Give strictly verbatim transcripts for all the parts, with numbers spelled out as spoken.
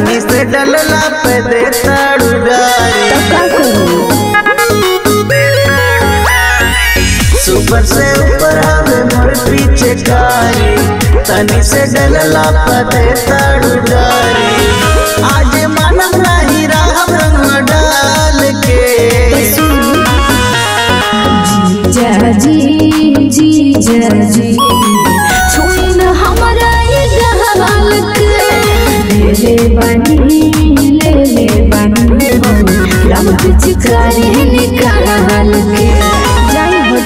तनी से डलला पे दे ताड़ू गारी। सुपर से ऊपर आवे मोर पीछे कारी, तनी से डलला पे दे ताड़ू गारी। आज मानव नहीं राम रंग डाल के। जीजा जी जीजा जी छुई न हमारा ये गहाल के। ले ले बनी ले ले बनी लम पिचकारी निकाल के। जाई हो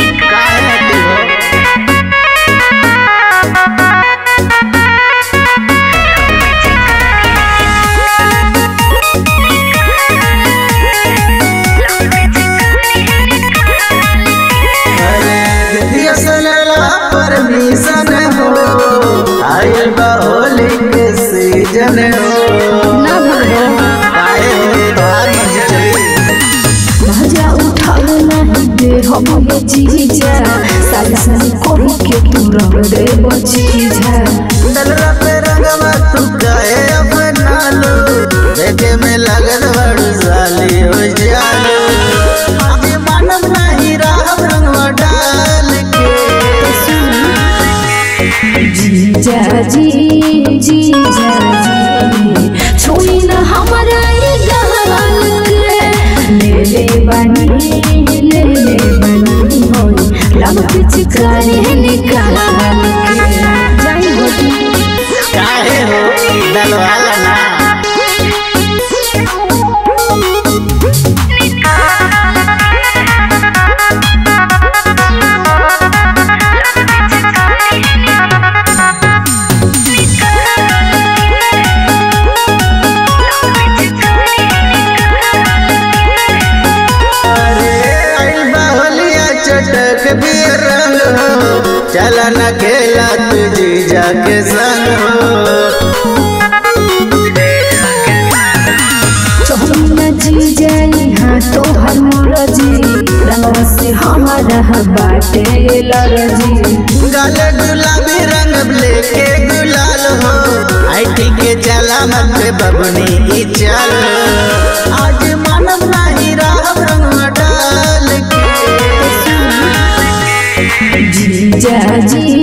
परमिशन हो आयल बा होली के सीजन हो। ना भरो आए तार मजा उठावे नहीं दे हम ये जीजा। साल साल कोई के तू रंग दे बचीजा। डलरा पे रंगवा तू काहे अपना लो, देखे में लगन बड़ साली हो जालो। आगे मानव नहीं राम रंगवा डाल के। जीजा जी जीजा जी छुई न हमारा ये गहाल के। ले ले बनी ले ले बनी होई लम पिचकारी निकाल के। जाई हो काहे हो डलवाला ना। चटक भी रंग हो चला न खेला तुझी जाके संग हो। चोहना जी जाई हाँ तो हर मरजी रंग से हमारा बाटे लरजी। गाले गुलाबी रंग लेके गुलाल हो आई के चला मत बबनी की चल। आज मानव नहीं राम रंग डाल के। जीजा जी